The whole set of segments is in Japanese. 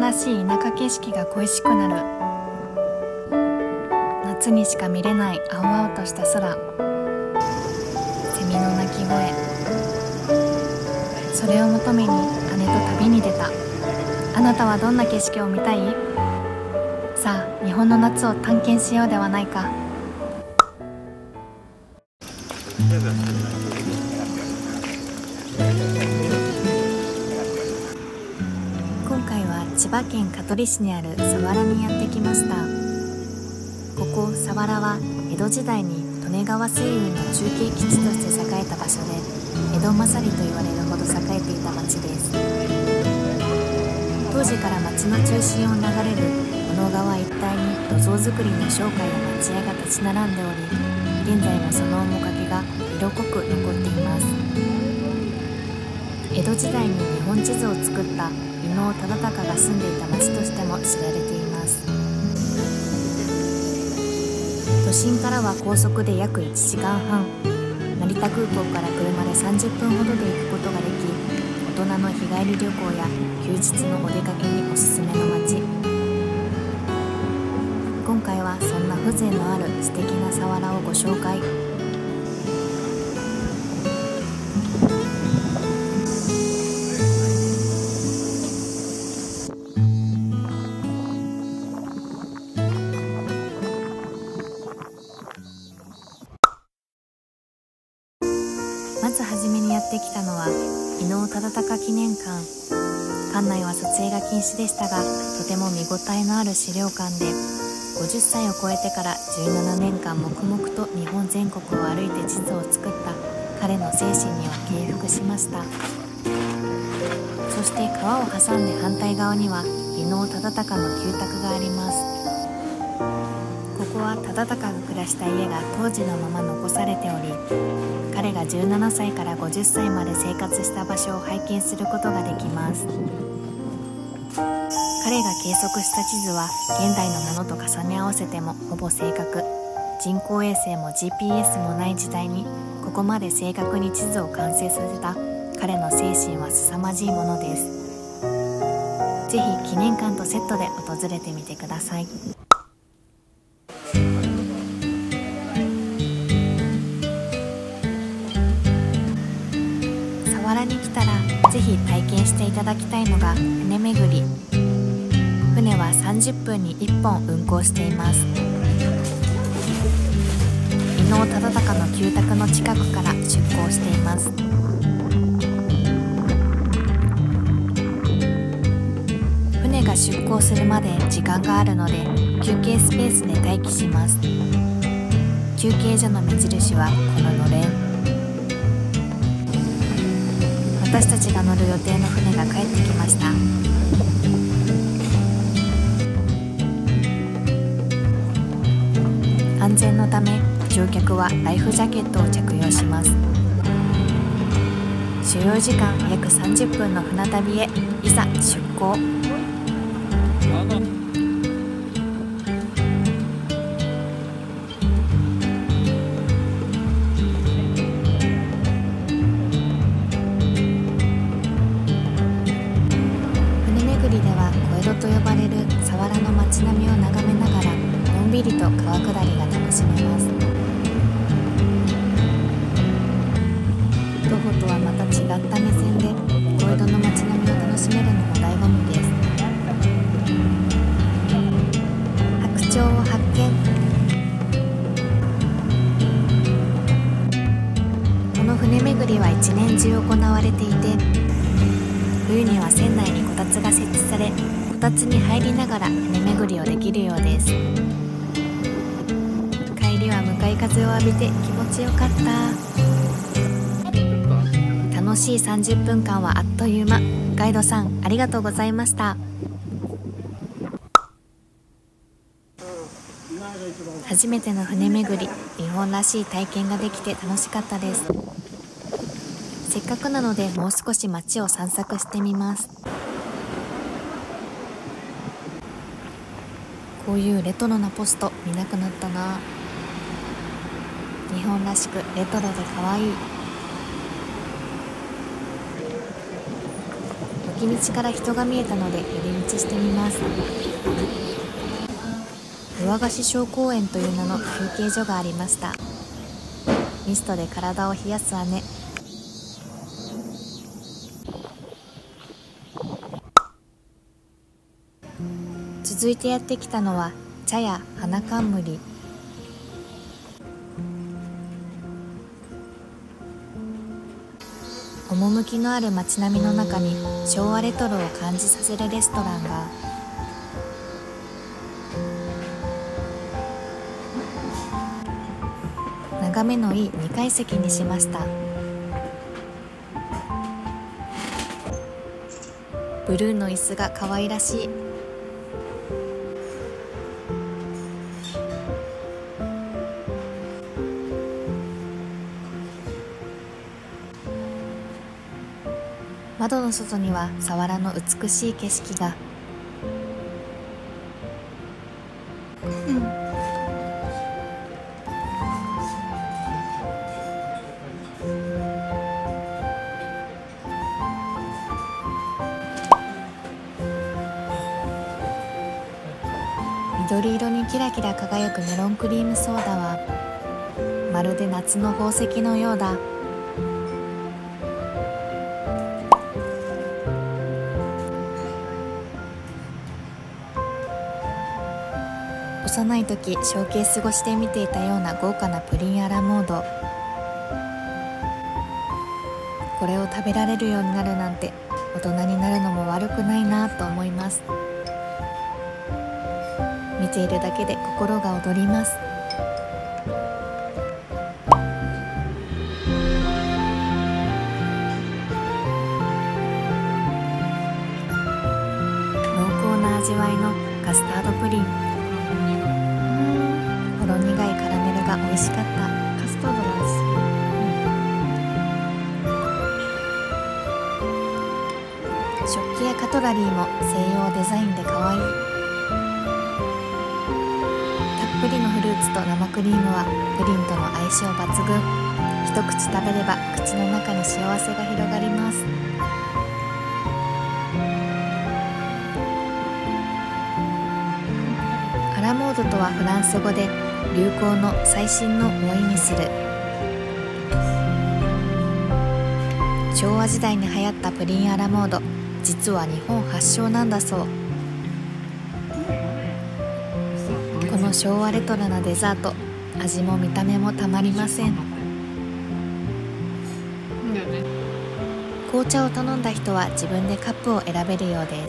らしい田舎景色が恋しくなる。夏にしか見れない青々とした空、セミの鳴き声、それを求めに姉と旅に出た。あなたはどんな景色を見たい？さあ、日本の夏を探検しようではないか。今回は千葉県香取市にある佐原にやってきました。ここ佐原は江戸時代に利根川水運の中継基地として栄えた場所で、江戸勝りと言われるほど栄えていた町です。当時から町の中心を流れる小野川一帯に土蔵造りの商家や町屋が立ち並んでおり、現在もその面影が色濃く残っています。江戸時代に日本地図を作った伊能忠敬が住んでいた町としても知られています。都心からは高速で約1時間半、成田空港から車で30分ほどで行くことができ、大人の日帰り旅行や休日のお出かけにおすすめの街。今回はそんな風情のある素敵な佐原をご紹介。まずはじめにやってきたのは伊能忠敬記念館。館内は撮影が禁止でしたが、とても見応えのある資料館で、50歳を超えてから17年間黙々と日本全国を歩いて地図を作った彼の精神には敬服しました。そして川を挟んで反対側には伊能忠敬の旧宅があります。ここは忠敬が暮らした家が当時のまま残されており、彼が17歳から50歳まで生活した場所を拝見することができます。彼が計測した地図は現代のものと重ね合わせてもほぼ正確。人工衛星も GPS もない時代にここまで正確に地図を完成させた彼の精神は凄まじいものです。ぜひ記念館とセットで訪れてみてください。佐原に来たらぜひ体験していただきたいのが船巡り。船は30分に1本運航しています。伊能忠敬の旧宅の近くから出港しています。船が出港するまで時間があるので休憩スペースで待機します。休憩所の目印はこののれん。私たちが乗る予定の船が帰ってきました。安全のため乗客はライフジャケットを着用します。所要時間約30分の船旅へいざ出港。と呼ばれる佐原の街並みを眺めながらのんびりと川下りが楽しめます。徒歩とはまた違った目線で小江戸の街並みを楽しめるのも醍醐味です。白鳥を発見。この船巡りは一年中行われていて、冬には船内にこたつが設置され、こたつに入りながら船巡りをできるようです。帰りは向かい風を浴びて気持ちよかった。楽しい30分間はあっという間。ガイドさんありがとうございました。初めての船巡り、日本らしい体験ができて楽しかったです。せっかくなのでもう少し街を散策してみます。こういうレトロなポスト見なくなったな。日本らしくレトロで可愛い。 脇道から人が見えたので寄り道してみます。湯和菓子小公園という名の休憩所がありました。ミストで体を冷やす姉。続いてやってきたのは茶屋花冠。趣のある街並みの中に昭和レトロを感じさせるレストランが。眺めのいい2階席にしました。ブルーの椅子が可愛らしい。窓の外には佐原の美しい景色が。緑色にキラキラ輝くメロンクリームソーダはまるで夏の宝石のようだ。幼い時ショーケース越しで見ていたような豪華なプリンアラモード。これを食べられるようになるなんて大人になるのも悪くないなと思います。見ているだけで心が躍ります。濃厚な味わいのカスタードプリン。ほろ苦いカラメルが美味しかった。カスタードの味する。食器やカトラリーも西洋デザインで可愛い。たっぷりのフルーツと生クリームはプリンとの相性抜群。一口食べれば口の中に幸せが広がります。アラモードとはフランス語で流行の最新のを意味する。昭和時代に流行ったプリンアラモード、実は日本発祥なんだそう。この昭和レトロなデザート、味も見た目もたまりません。紅茶を頼んだ人は自分でカップを選べるようです。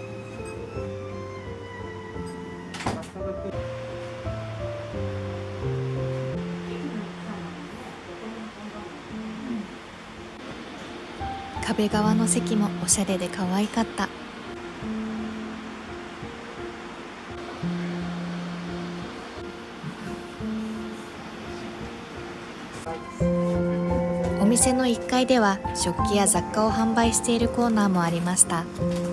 壁側の席もおしゃれで可愛かった。お店の1階では食器や雑貨を販売しているコーナーもありました。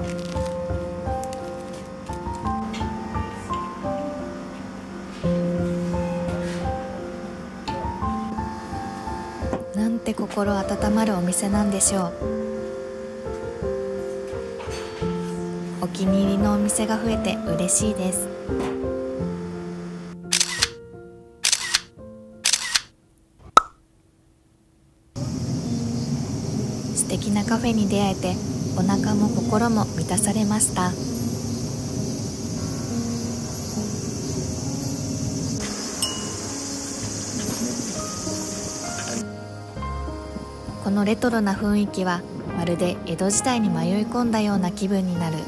なんて心温まるお店なんでしょう。お気に入りのお店が増えて嬉しいです。素敵なカフェに出会えてお腹も心も満たされました。このレトロな雰囲気はまるで江戸時代に迷い込んだような気分になる。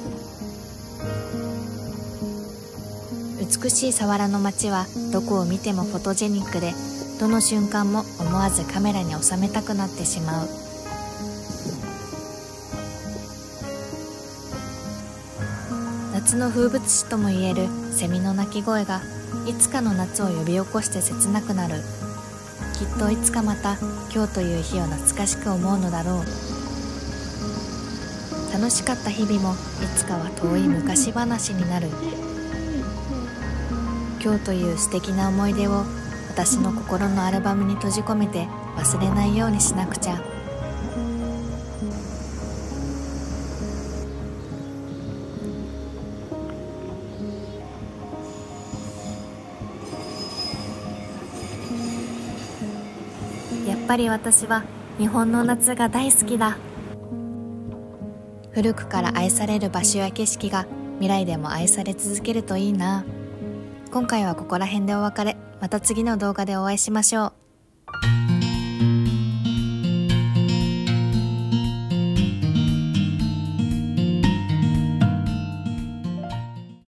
美しい佐原の街はどこを見てもフォトジェニックで、どの瞬間も思わずカメラに収めたくなってしまう。夏の風物詩ともいえるセミの鳴き声がいつかの夏を呼び起こして切なくなる。きっといつかまた今日という日を懐かしく思うのだろう。楽しかった日々もいつかは遠い昔話になる。今日という素敵な思い出を私の心のアルバムに閉じ込めて忘れないようにしなくちゃ。 ぱり私は日本の夏が大好きだ。古くから愛される場所や景色が未来でも愛され続けるといいな。今回はここら辺でお別れ。また次の動画でお会いしましょう。